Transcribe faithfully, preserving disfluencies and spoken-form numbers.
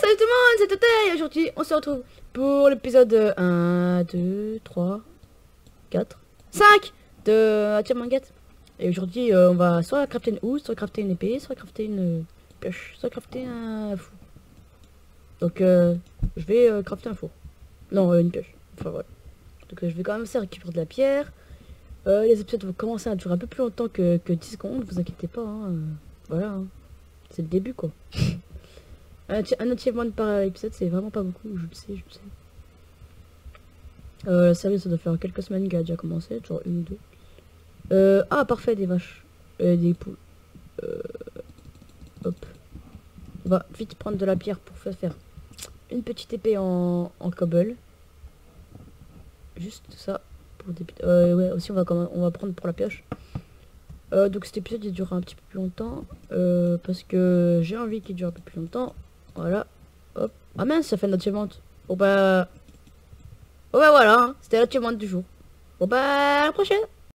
salut tout le monde, c'est Toté et aujourd'hui on se retrouve pour l'épisode un, deux, trois, quatre, cinq de Achievement Get. Et aujourd'hui euh, on va soit crafter une housse, soit crafter une épée, soit crafter une euh, pioche, soit crafter un four. Donc euh, je vais euh, crafter un four. Non, euh, une pioche. Enfin voilà. Donc euh, je vais quand même essayer de récupérer de la pierre. Euh, les épisodes vont commencer à durer un peu plus longtemps que, que dix secondes, vous inquiétez pas. Hein, euh, voilà, hein. C'est le début quoi. Un, un achievement par épisode, c'est vraiment pas beaucoup, je le sais, je le sais. Euh, la série, ça doit faire quelques semaines qu'elle a déjà commencé, genre une ou deux. Euh, ah, parfait, des vaches. Euh, des poules. Euh, hop. On va vite prendre de la pierre pour faire, faire une petite épée en, en cobble. Juste ça. Pour des... Euh, ouais, aussi, on va, on va prendre pour la pioche. Euh, donc cet épisode, il durera un petit peu plus longtemps. Euh, parce que j'ai envie qu'il dure un peu plus longtemps. Voilà, hop. Ah mince, ça fait notre achievement. Bon bah... Bon bah voilà, hein. C'était l'achievement du jour. Bon bah à la prochaine.